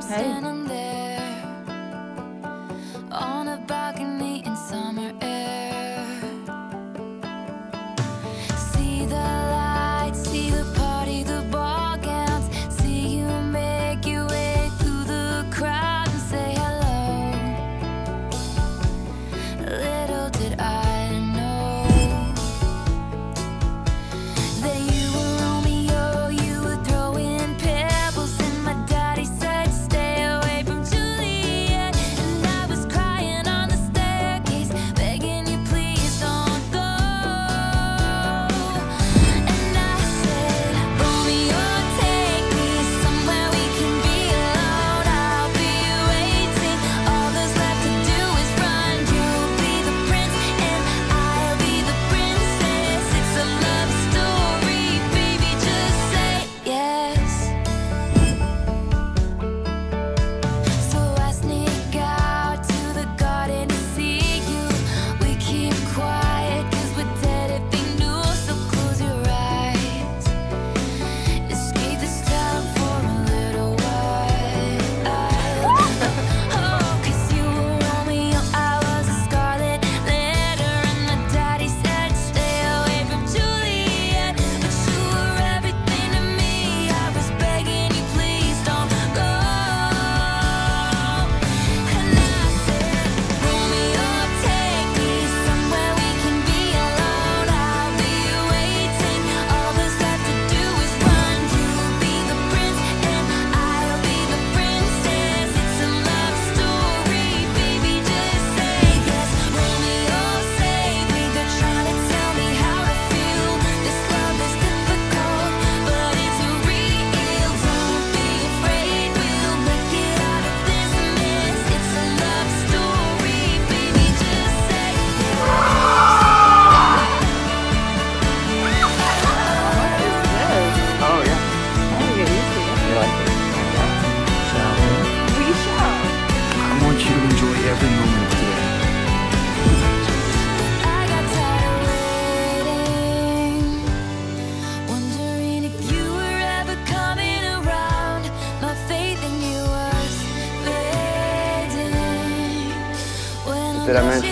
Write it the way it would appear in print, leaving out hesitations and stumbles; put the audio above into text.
standing there on a balcony in summer air. See the lights, see the party, the ball gowns. See you make your way through the crowd and say hello. Little did I know that you were Romeo. You were throwing pebbles and my daddy said stay away from Juliet. And I was crying on the staircase, begging you please don't go. And I said, Romeo, take me somewhere we can be alone. I'll be waiting. All there's left to do is run. You'll be the prince and I'll be the princess. It's a love story, baby, just say yes. So I sneak out to the garden to see you. We keep quiet 'cause we're dead if we knew. So close your eyes, escape this town for a little while. Oh, 'cause you were Romeo, I was a scarlet letter, and my daddy said stay away from Juliet. But you were everything to me. I was begging you, please don't go. And I said, Romeo, take me somewhere we can be alone. I'll be waiting. All there's left to do is run. You'll be the prince and I'll be the princess. It's a love story, baby, just say yes. Romeo, save me. They're trying to tell me how to feel. This love is difficult, but it's real. Don't be afraid, we'll make it out of this mess. It's a love story, baby, just say Oh yeah. I get used to it. You like it? Shall we? We shall. I want you to enjoy every moment of today. I got tired of waiting, wondering if you were ever coming around. My faith in you was fading when Did I I'm mention